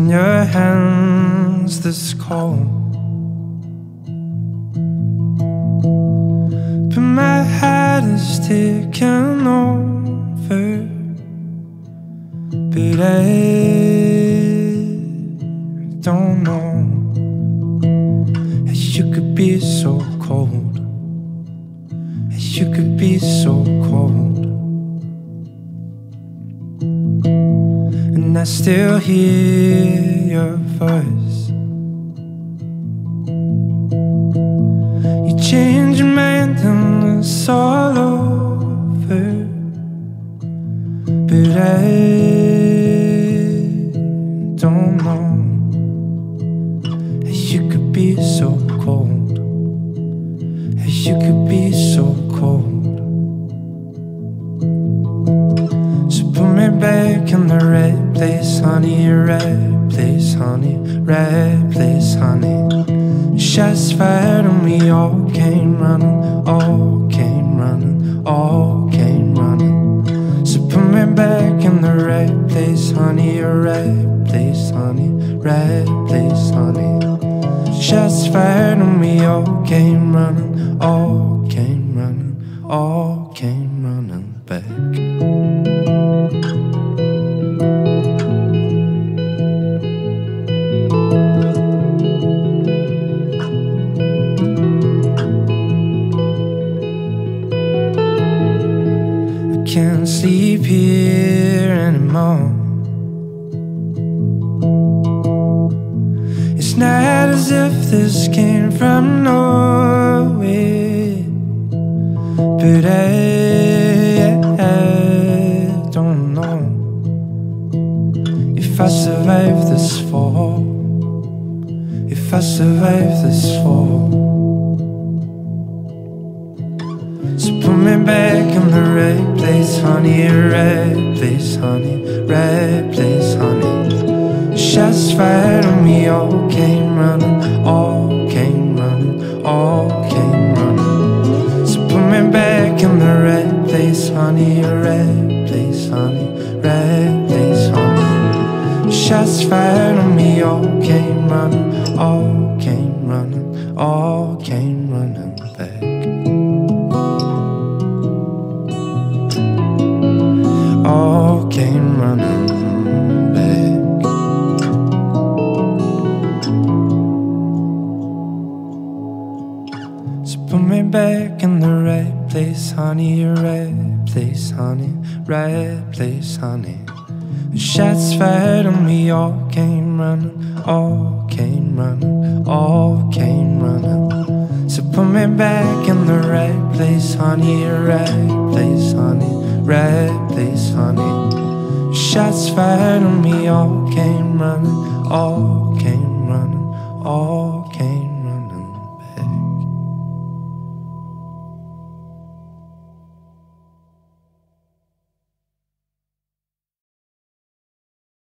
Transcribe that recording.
in your hands this cold, but my heart is taking over. But I don't know how you could be so cold, how you could be so cold. And I still hear your voice. You change your mind and it's all over. But I don't know how you could be so cold, how you could be so cold. So put me back in the right place, honey, right place, honey, right place, honey. Shots fired and we all came running, all came running, all came running. So put me back in the right place, honey, right place, honey, right place, honey. Shots fired and we all came running, all came running, all came running back. Can't sleep here anymore. It's not as if this came from nowhere. But I don't know if I survive this fall, if I survive this fall. So put me back in the right place, honey, right place, honey, right place, honey. Shots fired and we all came running, all came running, all came running. So put me back in the right place, honey, right place, honey, right place, honey. Shots fired and we all came running, all came running, all came running back. All came running back. So put me back in the right place, honey, right place, honey, right place, honey. Shots fired and we all came running, all came running, all came running. So put me back in the right place, honey, right place, honey, right place, honey. Shots fired and we all came running, all came running, all